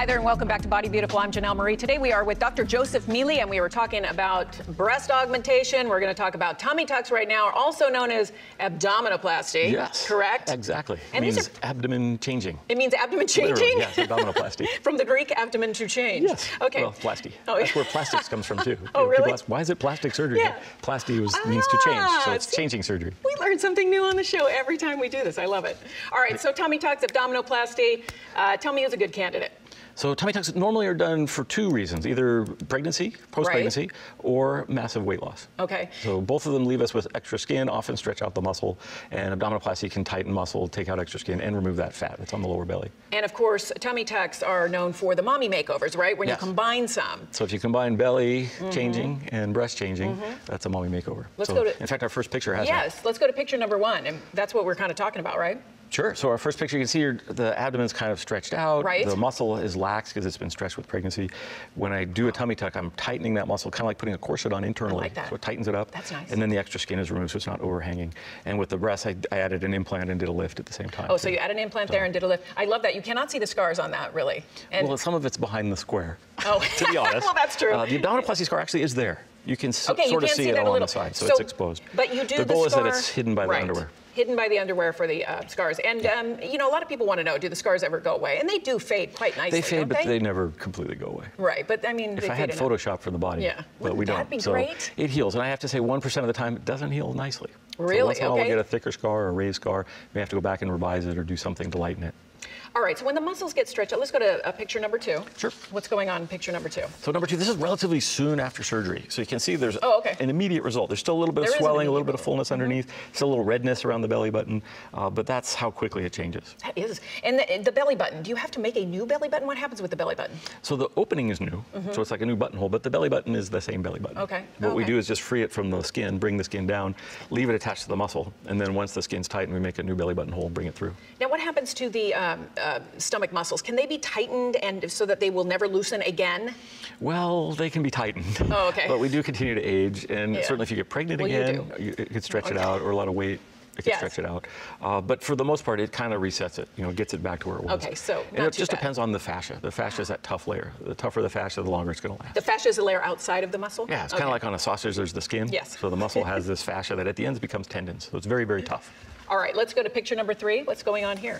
Hi there and welcome back to Body Beautiful. I'm Janelle Marie. Today we are with Dr. Joseph Mele and we were talking about breast augmentation. We're going to talk about tummy tucks right now, also known as abdominoplasty. Yes. Correct? Exactly. And it means abdomen changing. It means abdomen changing? Literally, yes, abdominoplasty. From the Greek abdomen to change. Yes. Okay. Well, plasty. Oh, That's where plastics comes from too. Oh, really? People ask, why is it plastic surgery? Yeah. Plasty means to change, so it's changing surgery. We learn something new on the show every time we do this. I love it. All right, so tummy tucks, abdominoplasty. Tell me who's a good candidate. So tummy tucks normally are done for two reasons, either pregnancy, post-pregnancy, or massive weight loss. Okay. So both of them leave us with extra skin, often stretch out the muscle, and abdominoplasty can tighten muscle, take out extra skin, and remove that fat that's on the lower belly. And of course, tummy tucks are known for the mommy makeovers, right? When you combine some. So if you combine belly changing and breast changing, that's a mommy makeover. Let's go to, in fact, our first picture has Yes, let's go to picture number one, and that's what we're kind of talking about, right? Sure. So our first picture, you can see the abdomen's kind of stretched out. Right. The muscle is lax because it's been stretched with pregnancy. When I do a tummy tuck, I'm tightening that muscle, kind of like putting a corset on internally. I like that. So it tightens it up. That's nice. And then the extra skin is removed so it's not overhanging. And with the breast, I added an implant and did a lift at the same time. Oh, so you added an implant there and did a lift. I love that. You cannot see the scars on that, really. And well, some of it's behind the square, oh. to be honest. Well, that's true. The abdominoplasty scar actually is there. You can sort of see it along the side, so it's exposed. But you do the goal is that it's hidden by the underwear. Hidden by the underwear for the scars. And, you know, a lot of people want to know, do the scars ever go away? And they do fade quite nicely, They fade, but they never completely go away. Right, but I mean, if I had Photoshop for the body, but we don't. That'd be great? So it heals, and I have to say 1% of the time, it doesn't heal nicely. Really? So once in a while we'll get a thicker scar or a raised scar. We have to go back and revise it or do something to lighten it. All right, so when the muscles get stretched out, let's go to picture number two. Sure. What's going on in picture number two? So number two, this is relatively soon after surgery. So you can see there's an immediate result. There's still a little bit of swelling, a little bit of fullness underneath, still a little redness around the belly button, but that's how quickly it changes. That is. And the belly button, do you have to make a new belly button? What happens with the belly button? So the opening is new, so it's like a new buttonhole, but the belly button is the same belly button. Okay. What we do is just free it from the skin, bring the skin down, leave it attached to the muscle, and then once the skin's tightened, we make a new belly button hole and bring it through. Now what happens to the stomach muscles? Can they be tightened and so that they will never loosen again? Well, they can be tightened. Oh, okay. But we do continue to age, and certainly if you get pregnant again, it could stretch it out, or a lot of weight. It can stretch it out. But for the most part, it kind of resets it, gets it back to where it was. Okay, so and it just depends on the fascia. The fascia is that tough layer. The tougher the fascia, the longer it's going to last. The fascia is the layer outside of the muscle? Yeah, it's kind of like on a sausage, there's the skin. Yes. So the muscle has this fascia that at the ends becomes tendons. So it's very, very tough. All right, let's go to picture number three. What's going on here?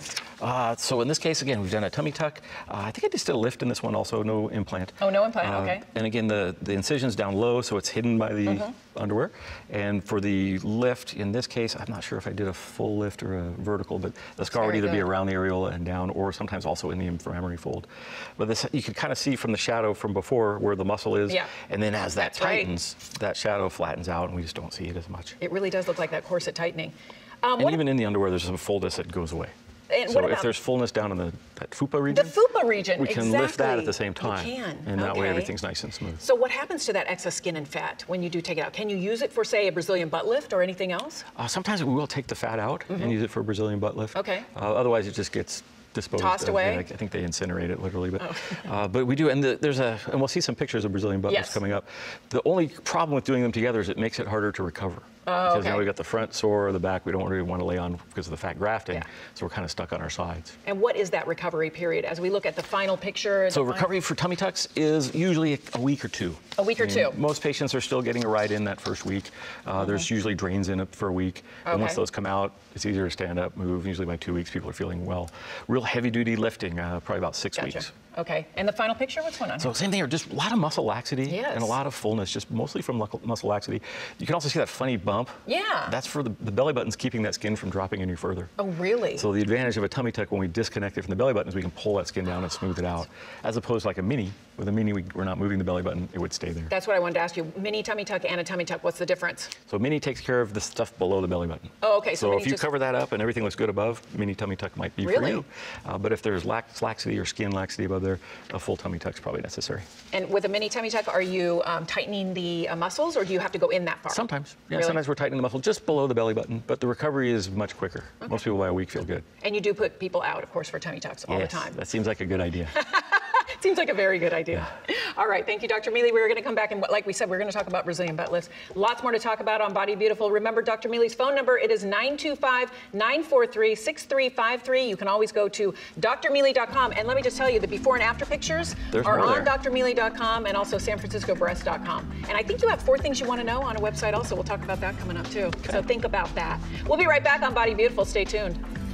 So in this case, again, we've done a tummy tuck. I think I just did a lift in this one also, no implant. Oh, no implant, okay. And again, the incision's down low, so it's hidden by the underwear. And for the lift, in this case, I'm not sure if I did a full lift or a vertical, but the scar would either be around the areola and down, or sometimes also in the inframammary fold. But this, you can kind of see from the shadow from before where the muscle is, and then as that tightens, that shadow flattens out, and we just don't see it as much. It really does look like that corset tightening. And even in the underwear, there's some fullness that goes away. And so if there's fullness down in that fupa region, we can lift that at the same time. You can. And that way everything's nice and smooth. So what happens to that excess skin and fat when you do take it out? Can you use it for, say, a Brazilian butt lift or anything else? Sometimes we will take the fat out and use it for a Brazilian butt lift. Okay. Otherwise, it just gets disposed tossed away. I think they incinerate it literally, but we do. And and we'll see some pictures of Brazilian butt lifts coming up. The only problem with doing them together is it makes it harder to recover. Because now we've got the front sore or the back we don't really want to lay on because of the fat grafting, so we're kind of stuck on our sides. And what is that recovery period as we look at the final picture? So recovery for tummy tucks is usually a week or two. A week or two? Most patients are still getting a ride in that first week. There's usually drains in it for a week. And once those come out, it's easier to stand up, move. Usually by 2 weeks, people are feeling well. Real heavy duty lifting, probably about 6 weeks. Okay, and the final picture, what's going on? So same thing, just a lot of muscle laxity and a lot of fullness, just mostly from muscle laxity. You can also see that funny bump. Yeah. That's for the belly button's keeping that skin from dropping any further. Oh, really? So the advantage of a tummy tuck when we disconnect it from the belly button is we can pull that skin down and smooth it out. As opposed to like a mini. With a mini, we're not moving the belly button, it would stay there. That's what I wanted to ask you. Mini tummy tuck and a tummy tuck, what's the difference? So mini takes care of the stuff below the belly button. Oh, okay. So if you cover that up and everything looks good above, mini tummy tuck might be for you. But if there's laxity or skin laxity above there, a full tummy tuck is probably necessary. And with a mini tummy tuck, are you tightening the muscles, or do you have to go in that far? Sometimes. Yeah, sometimes we're tightening the muscle just below the belly button, but the recovery is much quicker. Most people by a week feel good. And you do put people out, of course, for tummy tucks all the time. That seems like a good idea. Seems like a very good idea. All right, thank you, Dr. Mele. We're going to come back and, like we said, we're going to talk about Brazilian butt lifts. Lots more to talk about on Body Beautiful. Remember Dr. Mele's phone number. It is 925-943-6353. You can always go to drmele.com. And let me just tell you, the before and after pictures are on drmele.com and also sanfranciscobreast.com. And I think you have 4 things you want to know on a website also. We'll talk about that coming up too. Okay. So think about that. We'll be right back on Body Beautiful. Stay tuned.